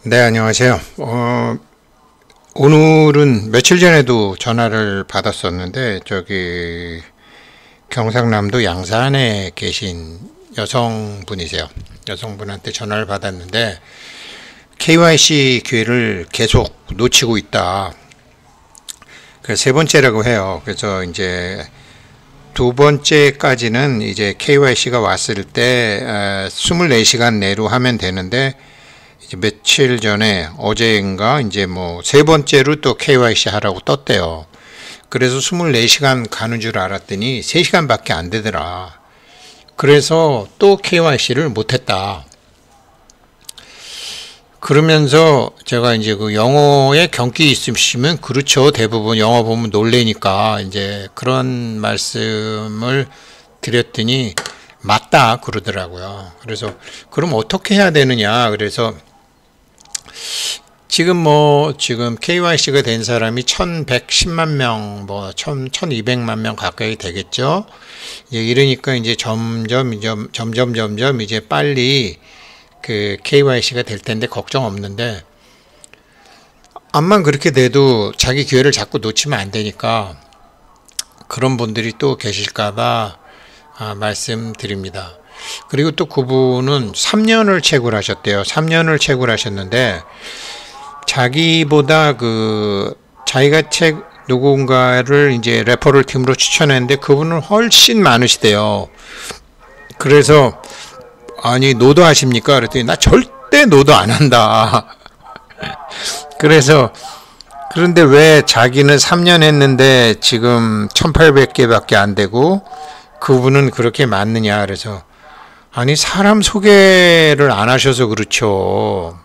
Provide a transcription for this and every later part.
네, 안녕하세요. 오늘은 며칠 전에도 전화를 받았었는데, 경상남도 양산에 계신 여성분이세요. 여성분한테 전화를 받았는데, KYC 기회를 계속 놓치고 있다. 그래서 세 번째라고 해요. 그래서 이제 두 번째까지는 이제 KYC가 왔을 때 24시간 내로 하면 되는데, 이제 며칠 전에 어제인가 이제 뭐 세 번째로 또 KYC 하라고 떴대요. 그래서 24시간 가는 줄 알았더니 3시간밖에 안 되더라. 그래서 또 KYC를 못했다. 그러면서 제가 이제 그 영어에 경기 있으시면 그렇죠. 대부분 영어 보면 놀래니까 이제 그런 말씀을 드렸더니 맞다 그러더라고요. 그래서 그럼 어떻게 해야 되느냐. 그래서 지금 KYC가 된 사람이 1110만 명, 1200만 명 가까이 되겠죠. 이러니까 이제 점점 이제 빨리 그 KYC가 될 텐데 걱정 없는데, 암만 그렇게 돼도 자기 기회를 자꾸 놓치면 안 되니까 그런 분들이 또 계실까봐 말씀드립니다. 그리고 또 그분은 3년을 채굴 하셨대요. 3년을 채굴 하셨는데, 자기보다 자기가 누군가를 이제 레퍼럴 팀으로 추천했는데 그분은 훨씬 많으시대요. 그래서, 아니, 노도 하십니까? 그랬더니, 나 절대 노도 안 한다. 그런데 왜 자기는 3년 했는데 지금 1800개밖에 안 되고, 그분은 그렇게 많느냐. 그래서, 아니, 사람 소개를 안 하셔서 그렇죠.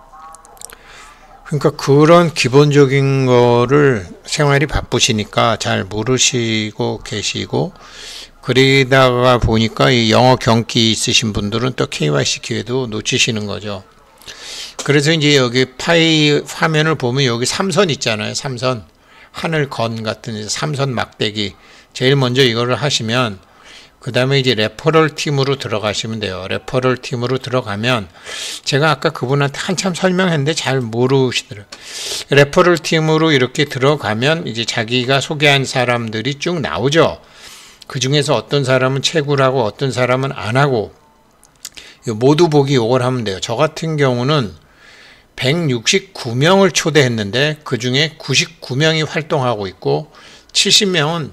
그러니까 그런 기본적인 거를 생활이 바쁘시니까 잘 모르시고 계시고, 그러다가 보니까 이 영어 경기 있으신 분들은 또 KYC 기회도 놓치시는 거죠. 그래서 이제 여기 파이 화면을 보면 여기 3선 있잖아요. 3선. 하늘건 같은 3선 막대기. 제일 먼저 이거를 하시면, 그 다음에 이제 레퍼럴 팀으로 들어가시면 돼요. 레퍼럴 팀으로 들어가면, 제가 아까 그분한테 한참 설명했는데 잘 모르시더라고요. 레퍼럴 팀으로 이렇게 들어가면 이제 자기가 소개한 사람들이 쭉 나오죠. 그 중에서 어떤 사람은 채굴하고 어떤 사람은 안 하고, 모두 보기 요걸 하면 돼요. 저 같은 경우는 169명을 초대했는데 그 중에 99명이 활동하고 있고 70명은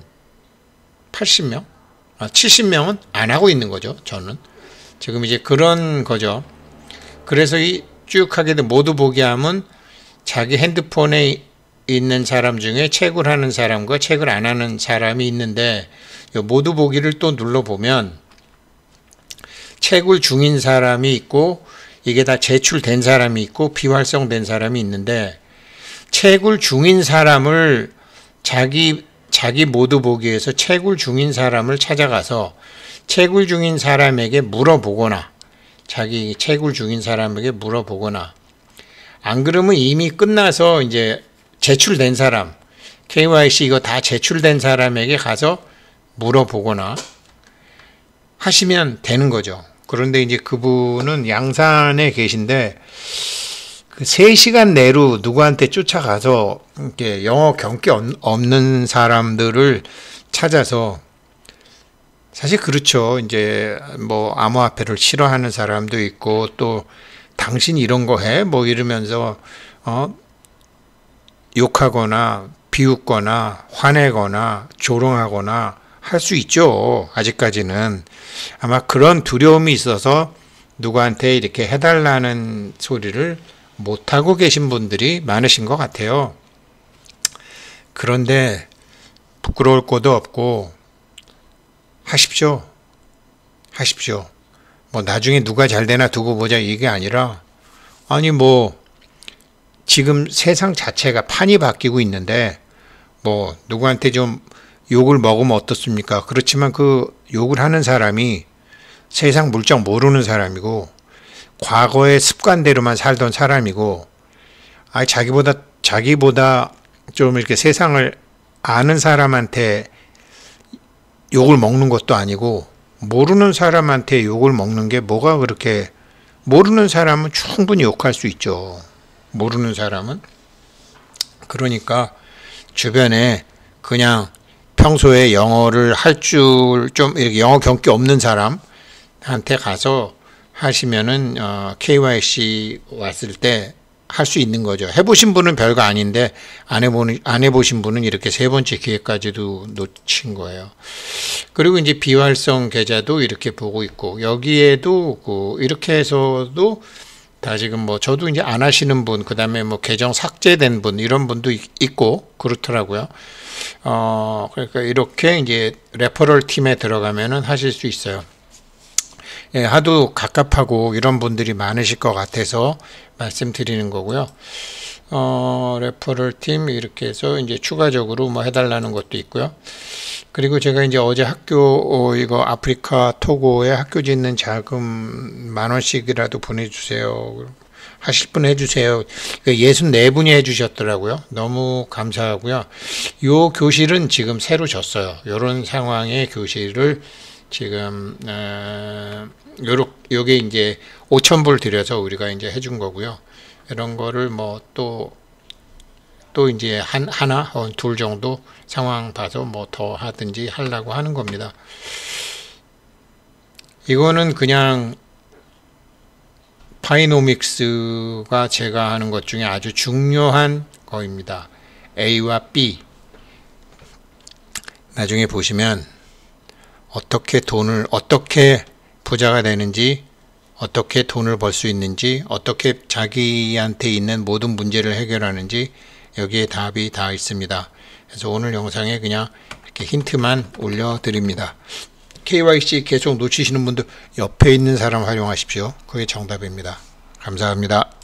70명은 안 하고 있는 거죠. 저는 지금 이제 그런 거죠. 그래서 쭉 하게 된 모두 보기 하면 자기 핸드폰에 있는 사람 중에 채굴 하는 사람과 채굴 안 하는 사람이 있는데, 모두 보기를 또 눌러보면 채굴 중인 사람이 있고, 이게 다 제출된 사람이 있고 비활성된 사람이 있는데, 채굴 중인 사람을 자기 모두 보기에서 채굴 중인 사람을 찾아가서 채굴 중인 사람에게 물어보거나, 자기 채굴 중인 사람에게 물어보거나, 안 그러면 이미 끝나서 이제 제출된 사람, KYC 이거 다 제출된 사람에게 가서 물어보거나 하시면 되는 거죠. 그런데 이제 그분은 양산에 계신데, 그 3시간 내로 누구한테 쫓아가서 이렇게 영어 경기 없는 사람들을 찾아서, 사실 그렇죠. 이제 뭐 암호화폐를 싫어하는 사람도 있고, 또 당신 이런 거 해? 뭐 이러면서 욕하거나 비웃거나 화내거나 조롱하거나 할 수 있죠. 아직까지는. 아마 그런 두려움이 있어서 누구한테 이렇게 해달라는 소리를 못하고 계신 분들이 많으신 것 같아요. 그런데 부끄러울 것도 없고 하십시오. 뭐 나중에 누가 잘 되나 두고 보자 이게 아니라, 아니 뭐 지금 세상 자체가 판이 바뀌고 있는데, 뭐 누구한테 좀 욕을 먹으면 어떻습니까? 그렇지만 그 욕을 하는 사람이 세상 물정 모르는 사람이고, 과거의 습관대로만 살던 사람이고, 자기보다 좀 이렇게 세상을 아는 사람한테 욕을 먹는 것도 아니고, 모르는 사람한테 욕을 먹는 게 뭐가 그렇게, 모르는 사람은 충분히 욕할 수 있죠. 모르는 사람은. 그러니까 주변에 그냥 평소에 영어를 할 줄 좀 이렇게 영어 경기 없는 사람한테 가서 하시면은 KYC 왔을 때 할 수 있는 거죠. 해보신 분은 별거 아닌데 안 해보신 분은 이렇게 세 번째 기회까지도 놓친 거예요. 그리고 이제 비활성 계좌도 이렇게 보고 있고, 여기에도 이렇게 해서도 다 지금 뭐 저도 이제 안 하시는 분, 그 다음에 뭐 계정 삭제된 분, 이런 분도 있고 그렇더라고요. 그러니까 이렇게 이제 레퍼럴 팀에 들어가면은 하실 수 있어요. 예, 하도 갑갑하고 이런 분들이 많으실 것 같아서 말씀드리는 거고요. 레퍼럴 팀 이렇게 해서 이제 추가적으로 뭐 해달라는 것도 있고요. 그리고 제가 이제 어제 학교 이거 아프리카 토고에 학교 짓는 자금 10,000원씩이라도 보내주세요. 하실 분 해주세요. 64분이 해주셨더라고요. 너무 감사하고요. 요 교실은 지금 새로 졌어요. 요런 상황의 교실을 지금 요게 이제 5,000불 들여서 우리가 이제 해준 거고요. 이런 거를 뭐 또 이제 하나 둘 정도 상황 봐서 뭐 더 하든지 하려고 하는 겁니다. 이거는 그냥 파이노믹스가 제가 하는 것 중에 아주 중요한 거입니다. A와 B. 나중에 보시면 어떻게 부자가 되는지, 어떻게 돈을 벌 수 있는지, 어떻게 자기한테 있는 모든 문제를 해결하는지 여기에 답이 다 있습니다. 그래서 오늘 영상에 그냥 이렇게 힌트만 올려드립니다. KYC 계속 놓치시는 분들 옆에 있는 사람 활용하십시오. 그게 정답입니다. 감사합니다.